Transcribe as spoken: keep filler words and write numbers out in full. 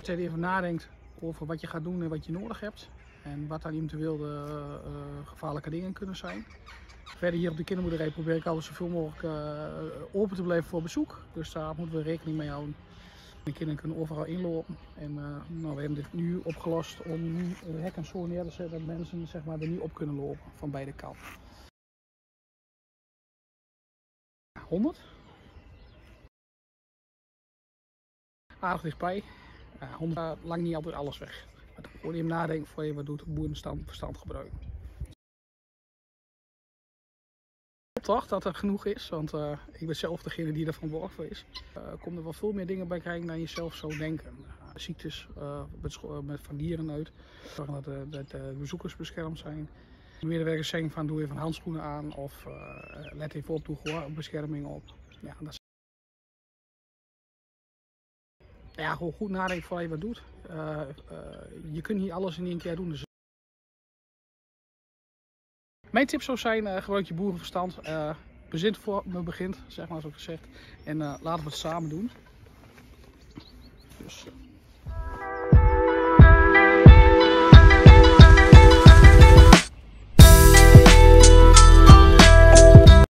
dat je even nadenkt over wat je gaat doen en wat je nodig hebt. En wat dan eventueel de uh, gevaarlijke dingen kunnen zijn. Verder hier op de kinderboerderij probeer ik altijd zoveel mogelijk uh, open te blijven voor bezoek. Dus daar moeten we rekening mee houden. De kinderen kunnen overal inlopen. En uh, nou, we hebben dit nu opgelost om nu het hek en zo neer te zetten dat mensen zeg maar, er niet op kunnen lopen van beide kanten. honderd. Aardig dichtbij. Ja, honderd uh, lang niet altijd alles weg. Maar gewoon even nadenken voor je wat doet, boerenverstand verstand gebruiken. Toch dat er genoeg is, want uh, ik ben zelf degene die er verantwoordelijk voor is. Er uh, komen er wel veel meer dingen bij kijken dan je zelf zou denken. Uh, ziektes uh, met, met van dieren uit, zorgen dat, uh, dat de bezoekers beschermd zijn. De medewerkers zeggen van doe even handschoenen aan of uh, let even op, doe gehoorbescherming op. Ja, dat is... ja, gewoon goed nadenken voor je wat doet. Uh, uh, je kunt niet alles in één keer doen. Dus... Mijn tip zou zijn, uh, gebruik je boerenverstand. Uh, bezint voor me begint, zeg maar zoals gezegd. En uh, laten we het samen doen. Dus, uh...